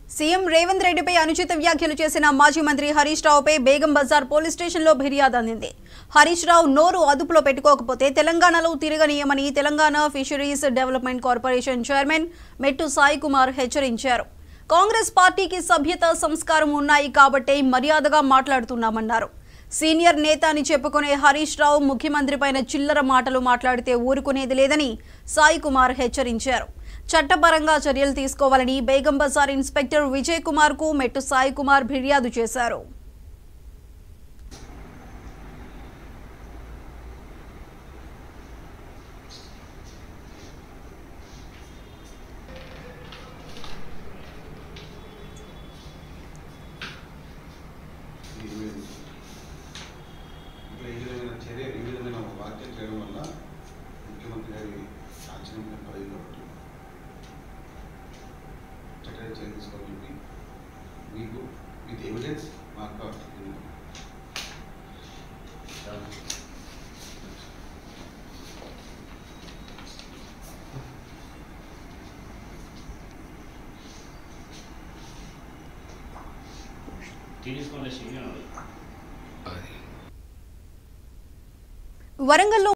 CM Revanth రెడ్డిపై అనుచిత వ్యాఖ్యలు చేసిన మాజీ మంత్రి హరీష్ రావుపై బేగం బజార్ పోలీస్ స్టేషన్లో ఫిర్యాదు అందింది. హరీష్ రావు నోరు అదుపులో పెట్టుకోకపోతే తెలంగాణలో తిరగనీయమని Telangana fisheries development corporation chairman Mettu Sai Kumar హెచ్చరించారు. కాంగ్రెస్ పార్టీకి సభ్యత సంస్కారం ఉన్నాయి కాబట్టే మర్యాదగా మాట్లాడుతున్నామన్నారు. సీనియర్ నేత అని చెప్పుకునే హరీష్ రావు ముఖ్యమంత్రిపైన చిల్లర మాటలు మాట్లాడితే ఊరుకునేది లేదని సాయి కుమార్ హెచ్చరించారు. చట్టపరంగా చర్యలు తీసుకోవాలని బేగం బజార్ ఇన్స్పెక్టర్ విజయ్ కుమార్ కు మెట్టు సాయి కుమార్ ఫిర్యాదు చేశారు. with evidence mark out. వరంగల్లో